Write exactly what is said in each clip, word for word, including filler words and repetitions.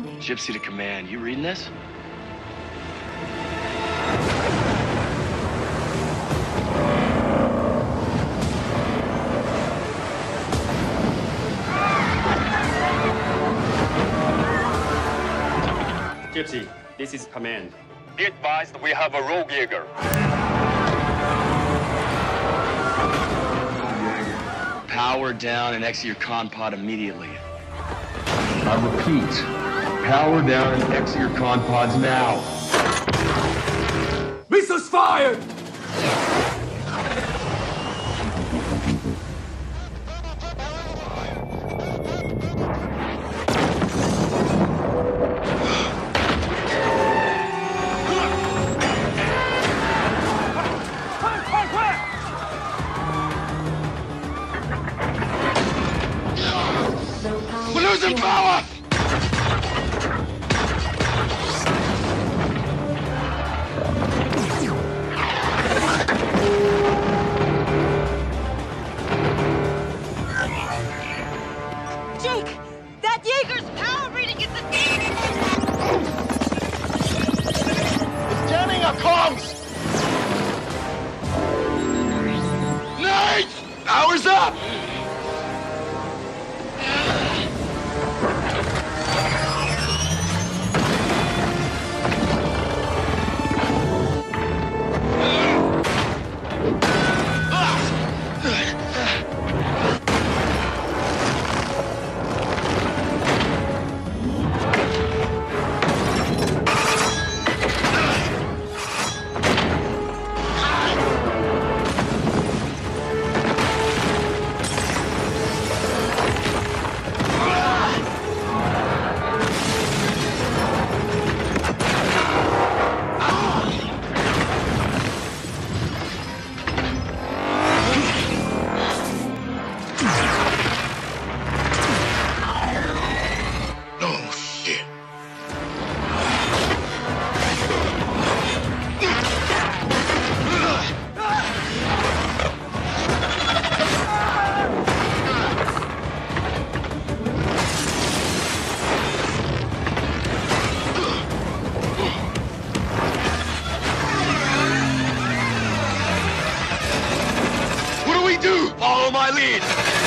Gipsy to command. You reading this? Gipsy, this is command. Be advised, we have a Rouge Jaeger. Power down and exit your con pod immediately. I repeat, power down and exit your con pods now. Missiles fired! We're losing power! Jake! That Jaeger's power reading is the same! It's jamming our comms! Nate! Power's up! Follow my lead!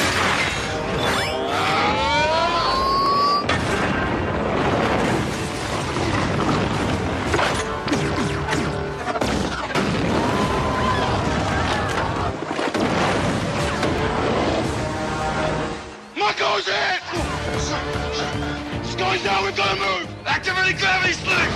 Marco's hit! It's going down, we've got to move! Activate gravity slick!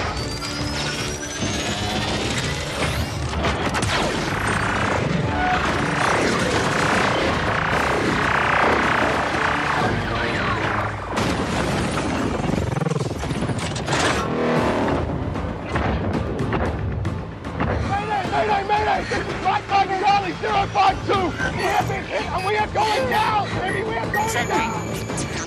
zero five two! We have been hit and we are going down! Baby, we are going down!